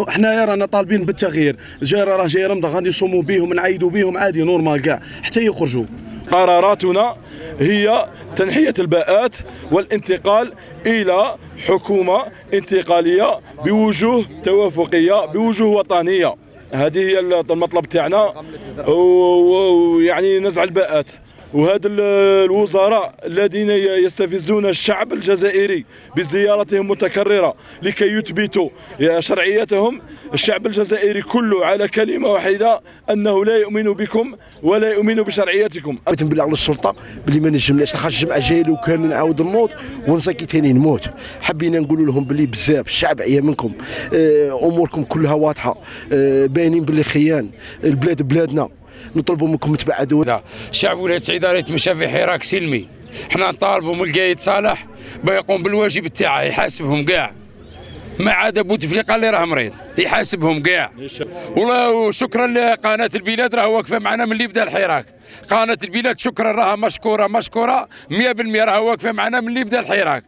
حنايا رانا طالبين بالتغيير. جاي رمضان غادي نصوموا بهم نعيدوا بهم عادي نورمال كاع حتى يخرجوا. قراراتنا هي تنحية الباءات والانتقال إلى حكومة انتقالية بوجوه توافقية بوجوه وطنية. هذه هي المطلب تاعنا، ويعني نزع الباءات. وهذا الوزراء الذين يستفزون الشعب الجزائري بزيارتهم متكررة لكي يثبتوا شرعيتهم، الشعب الجزائري كله على كلمة واحدة أنه لا يؤمن بكم ولا يؤمن بشرعيتكم. بغيت نبلغ للسلطة بلي ما نجمناش خاطر الجمعة جاي لو كان نعاود نوض ونساكي ثاني نموت. حبينا نقولوا لهم بلي بزاف الشعب عيا منكم، أموركم كلها واضحة، باينين بلي خيان البلاد بلادنا. نطلبوا منكم تبعدوا. شعب ولاية سعيدة يتمشى في حراك سلمي. حنا نطالبوا من القايد صالح بيقوم بالواجب تاعه، يحاسبهم كاع، ما عدا بوتفليقه اللي راه مريض يحاسبهم كاع. وشكرا لقناه البلاد راه واقفه معنا من اللي بدا الحراك. قناه البلاد شكرا راها مشكوره 100%، راها واقفه معنا من اللي بدا الحراك.